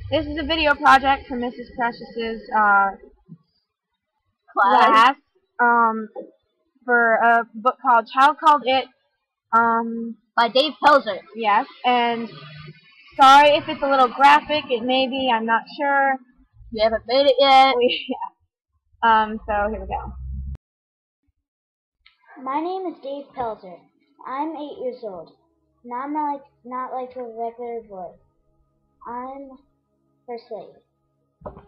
This is a video project for Mrs. Precious's Class. class for a book called Child Called It. By Dave Pelzer. Yes, and sorry if it's a little graphic. It may be. I'm not sure. We haven't made it yet. So here we go. My name is Dave Pelzer. I'm 8 years old. And I'm not like a regular boy. I'm first lady.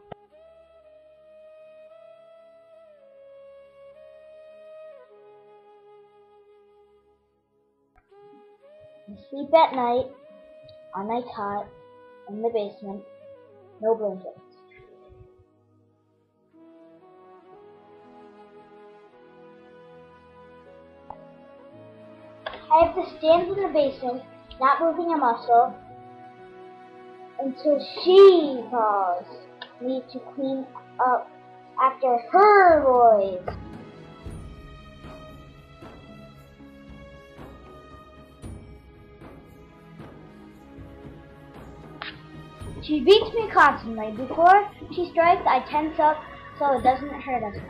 I sleep at night on my cot in the basement. No blankets. I have to stand in the basement, not moving a muscle, until she calls me to clean up after her boys. She beats me constantly. Before she strikes, I tense up so it doesn't hurt us.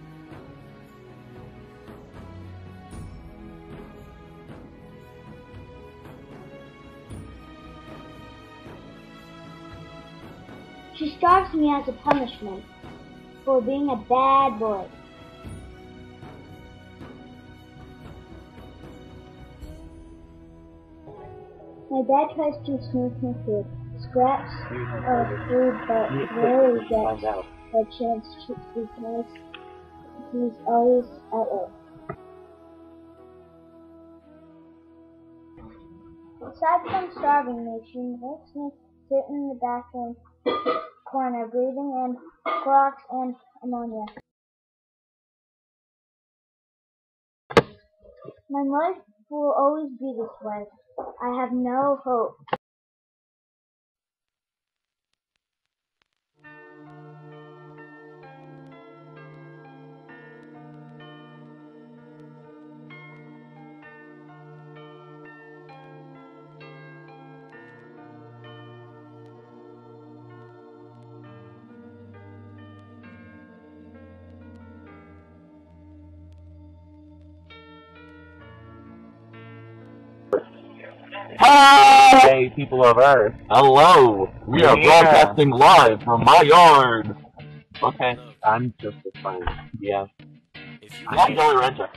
She starves me as a punishment for being a bad boy. My dad tries to sneak me food. Scraps of food, but rarely gets a chance to because he's always at work. Aside from starving me, she makes me sit in the bathroom corner, breathing in Clorox and ammonia. My life will always be this way. I have no hope. Hey, people of Earth. Hello! We are broadcasting live from my yard! Okay, I'm just a friend. Yeah. I'm Joey Renter.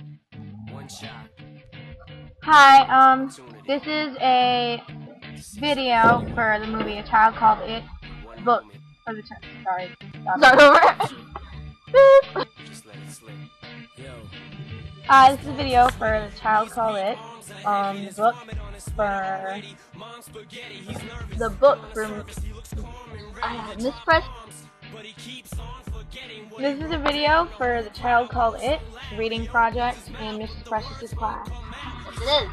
Hi, this is a video for the movie A Child Called It. Book for the sorry. Start over. This is a video for The Child Called It. The book for Miss Press. This is a video for The Child Called It reading project in Mrs. Precious's class. Yes,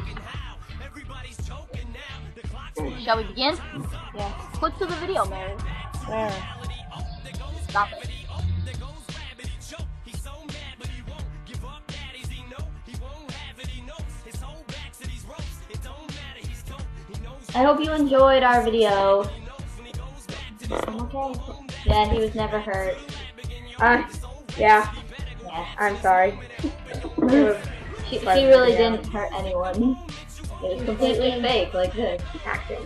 it is. Shall we begin? Yes. Click to the video, Mary. Where? Stop it. I hope you enjoyed our video. Okay. Yeah, he was never hurt. Yeah. Yeah. I'm sorry. She really didn't hurt anyone. It was completely fake, like this. Acting.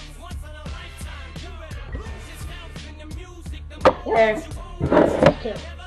There.